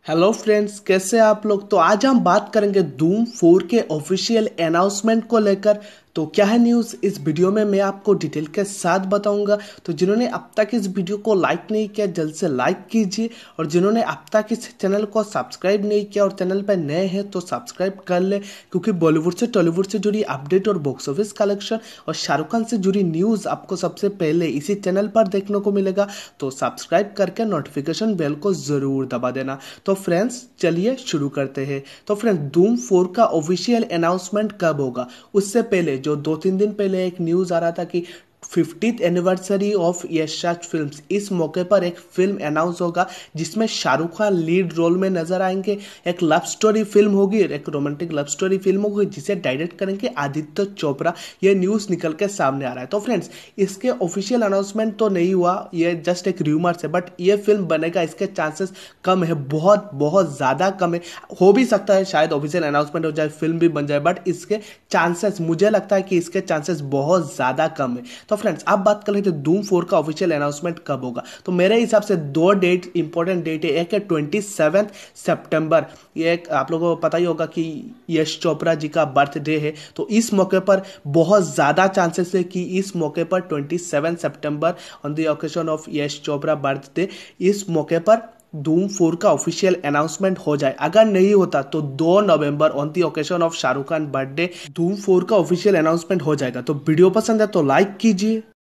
Hello friends, कैसे हैं आप लोग। तो आज हम बात करेंगे धूम 4 के ऑफिशियल अनाउंसमेंट को लेकर। तो क्या है न्यूज़, इस वीडियो में मैं आपको डिटेल के साथ बताऊंगा। तो जिन्होंने अब तक इस वीडियो को लाइक नहीं किया, जल्द से लाइक कीजिए। और जिन्होंने अब तक इस चैनल को सब्सक्राइब नहीं किया और चैनल पर नए हैं तो सब्सक्राइब कर ले, क्योंकि बॉलीवुड से टॉलीवुड से जुड़ी अपडेट और बॉक्स ऑफिस कलेक्शन और शाहरुख खान से जुड़ी न्यूज़ आपको सबसे पहले इसी चैनल पर देखने को मिलेगा। तो सब्सक्राइब करके नोटिफिकेशन बेल को ज़रूर दबा देना। तो फ्रेंड्स चलिए शुरू करते हैं। तो फ्रेंड्स, धूम 4 का ऑफिशियल अनाउंसमेंट कब होगा, उससे पहले जो 2-3 दिन पहले एक न्यूज़ आ रहा था कि 50th anniversary of Yash Raj films, इस मौके पर एक फिल्म अनाउंस होगा जिसमें शाहरुख खान लीड रोल में नजर आएंगे। एक लव स्टोरी फिल्म होगी, एक रोमांटिक लव स्टोरी फिल्म होगी जिसे डायरेक्ट करेंगे आदित्य चोपड़ा। ये न्यूज़ निकल के सामने आ रहा है। तो फ्रेंड्स, इसके ऑफिशियल अनाउंसमेंट तो नहीं हुआ, ये जस्ट एक र्यूमर्स है, बट ये फिल्म बनेगा इसके चांसेस कम है, बहुत बहुत ज़्यादा कम है। हो भी सकता है शायद ऑफिशियल अनाउंसमेंट हो जाए, फिल्म भी बन जाए, बट इसके चांसेस, मुझे लगता है कि इसके चांसेस बहुत ज़्यादा कम है। तो फ्रेंड्स, अब बात कर लेते हैं धूम 4 का ऑफिशियल अनाउंसमेंट कब होगा। तो मेरे हिसाब से दो डेट इंपॉर्टेंट डेट है। एक है 27 सितंबर, ये एक आप लोगों को पता ही होगा कि यश चोपड़ा जी का बर्थडे है। तो इस मौके पर बहुत ज़्यादा चांसेस है कि इस मौके पर 27 सितंबर, on the occasion of Yash Chopra birthday, इस मौके पर धूम 4 का ऑफिशियल अनाउंसमेंट हो जाए। अगर नहीं होता तो 2 नवंबर, on the occasion of Shahrukh Khan birthday, Dhoom 4 का ऑफिशियल अनाउंसमेंट हो जाएगा। तो वीडियो पसंद है तो लाइक कीजिए।